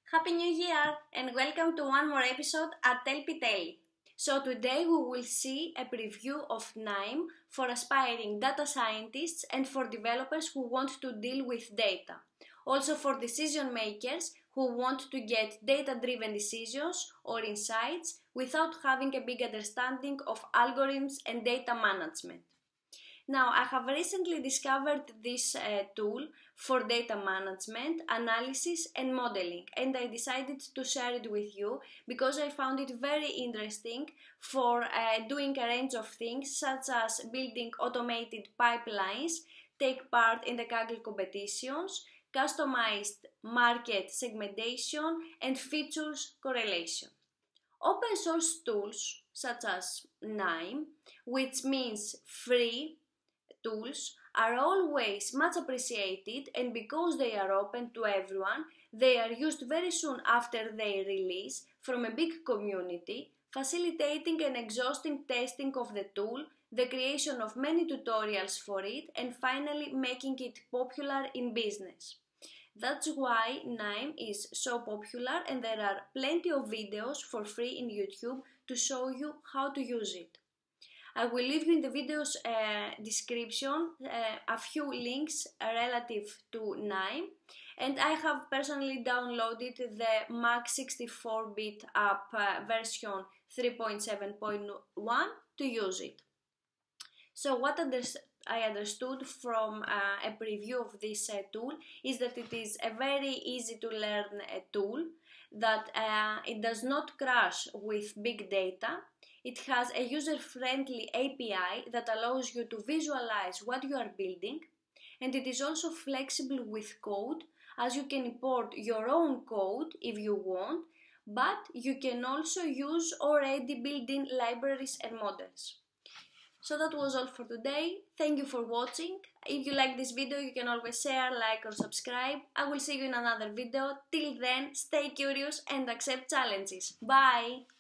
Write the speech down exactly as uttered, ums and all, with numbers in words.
Happy New Year and welcome to one more episode at Telpitelli. So today we will see a preview of Knime for aspiring data scientists and for developers who want to deal with data. Also for decision makers who want to get data-driven decisions or insights without having a big understanding of algorithms and data management. Now, I have recently discovered this uh, tool for data management, analysis and modeling, and I decided to share it with you because I found it very interesting for uh, doing a range of things such as building automated pipelines, take part in the Kaggle competitions, customized market segmentation and features correlation. Open source tools such as Knime, which means free tools, are always much appreciated, and because they are open to everyone, they are used very soon after their release from a big community, facilitating an exhaustive testing of the tool, the creation of many tutorials for it, and finally making it popular in business. That's why Knime is so popular, and there are plenty of videos for free in YouTube to show you how to use it. I will leave you in the video's uh, description uh, a few links relative to Knime, and I have personally downloaded the Mac sixty-four bit app uh, version three point seven point one to use it. So what I understood from uh, a preview of this uh, tool is that it is a very easy to learn uh, tool, that uh, it does not crash with big data. It has a user-friendly A P I that allows you to visualize what you are building, and it is also flexible with code, as you can import your own code if you want, but you can also use already built-in libraries and models. So that was all for today. Thank you for watching. If you like this video, you can always share, like or subscribe. I will see you in another video. Till then, stay curious and accept challenges. Bye!